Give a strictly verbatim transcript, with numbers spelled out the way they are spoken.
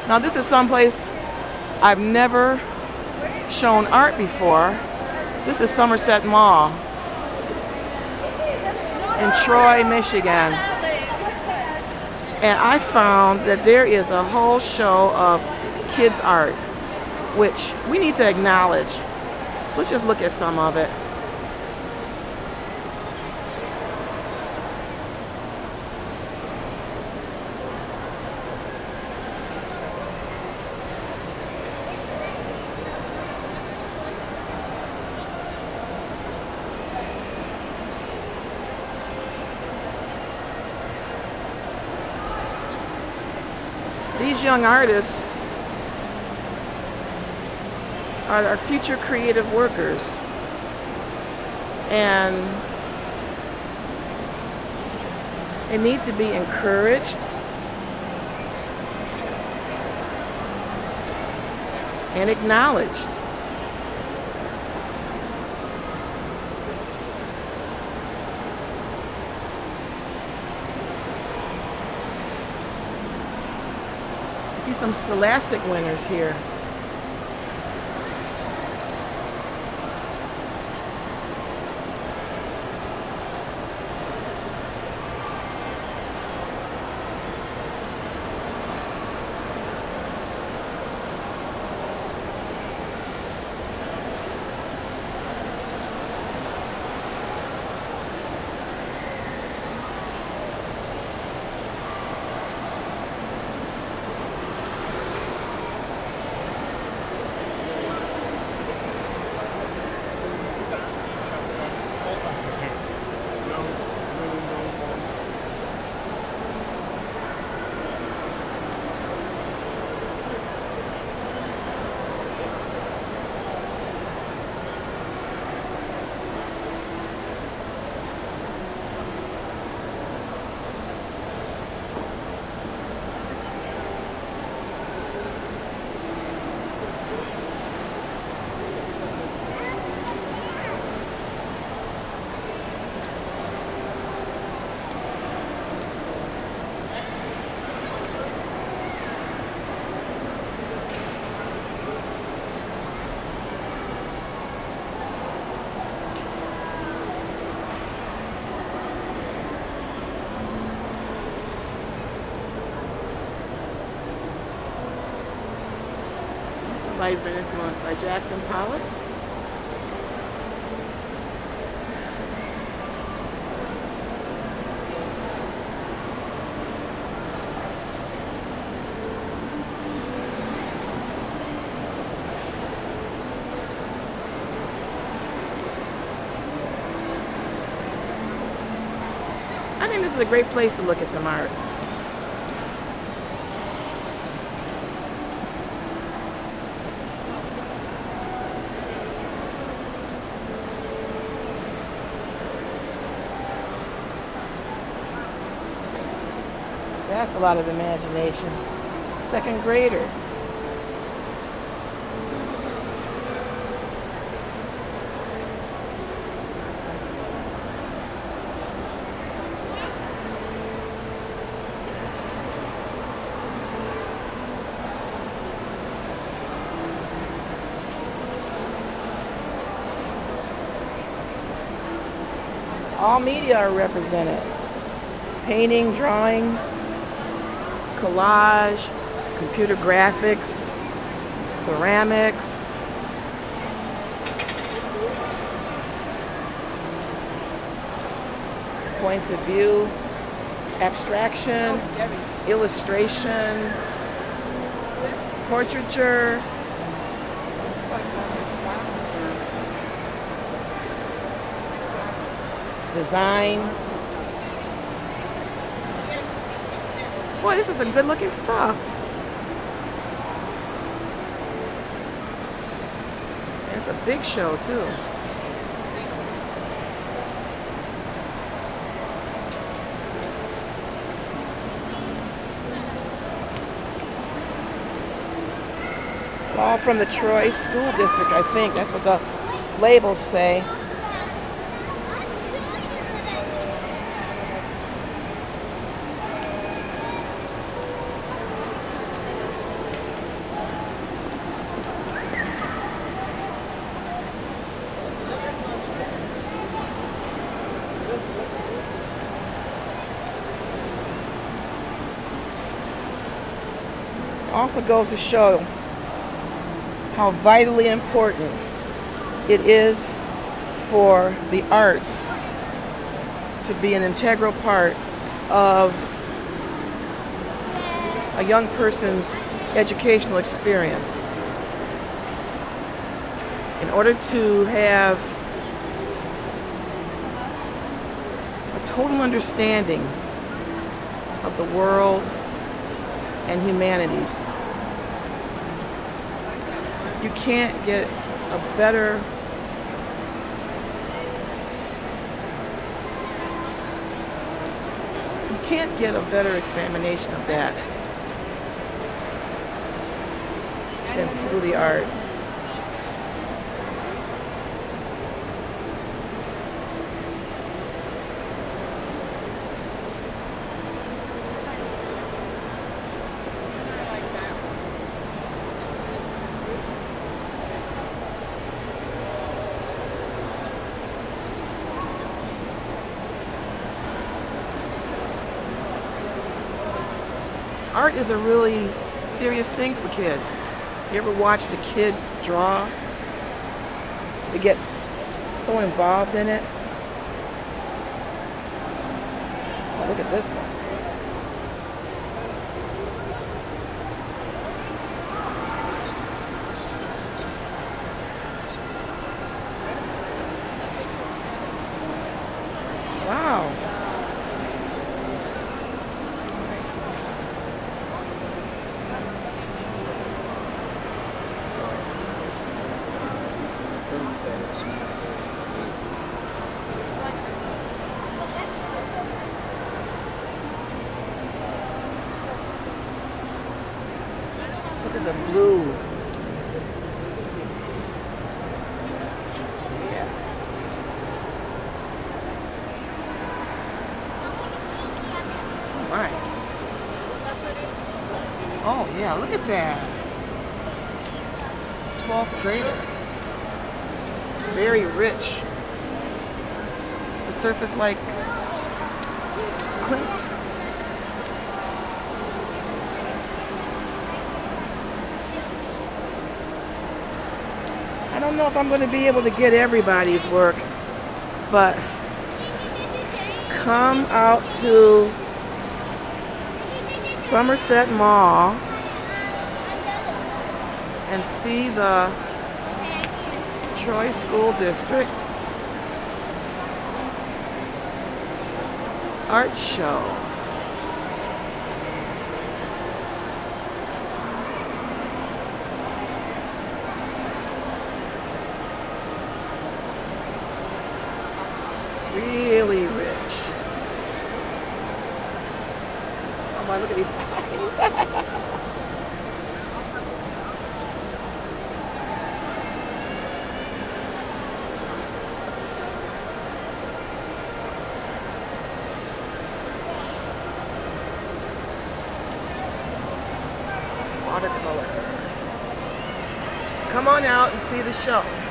Now this is someplace I've never shown art before. This is Somerset Mall in Troy, Michigan. And I found that there is a whole show of kids art, which we need to acknowledge. Let's just look at some of it. These young artists are our future creative workers, and they need to be encouraged and acknowledged. I see some Scholastic winners here. Somebody's been influenced by Jackson Pollock. I think this is a great place to look at some art. That's a lot of imagination. Second grader. All media are represented. Painting, drawing, collage, computer graphics, ceramics, points of view, abstraction, illustration, portraiture, design. Boy, this is some good looking stuff. It's a big show too. It's all from the Troy School District, I think. That's what the labels say. Also goes to show how vitally important it is for the arts to be an integral part of a young person's educational experience. In order to have a total understanding of the world and humanities, you can't get a better you can't get a better examination of that than through the arts. Art is a really serious thing for kids. You ever watched a kid draw? They get so involved in it. Oh, look at this one. Wow. Look at the blue. Yeah. Oh my. Oh yeah, look at that. twelfth grader. Very rich. The surface like Clint. I don't know if I'm going to be able to get everybody's work, but come out to Somerset Mall and see the Troy School District art show. Really rich. Oh my, look at these eyes. Watercolor. Come on out and see the show.